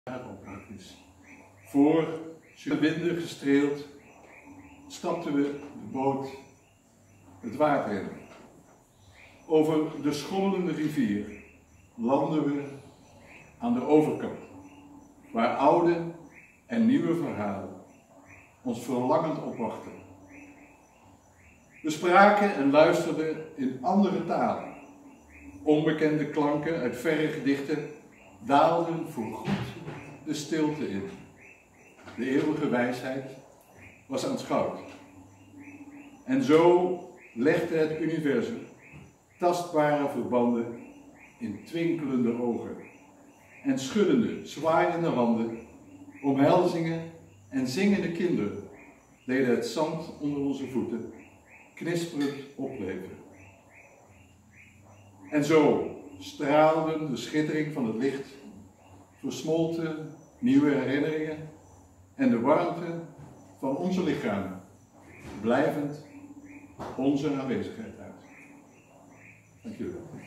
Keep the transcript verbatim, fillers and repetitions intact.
is. Voor de winden gestreeld stapten we de boot het water in. Over de schommelende rivier landden we aan de overkant, waar oude en nieuwe verhalen ons verlangend opwachten. We spraken en luisterden in andere talen. Onbekende klanken uit verre gedichten daalden voorgoed de stilte in. De eeuwige wijsheid was aanschouwd. En zo legde het universum tastbare verbanden in twinkelende ogen en schuddende, zwaaiende handen, omhelzingen en zingende kinderen deden het zand onder onze voeten knisperend opleven. En zo straalden de schittering van het licht, versmolten nieuwe herinneringen en de warmte van onze lichamen blijvend onze aanwezigheid uit. Dank jullie wel.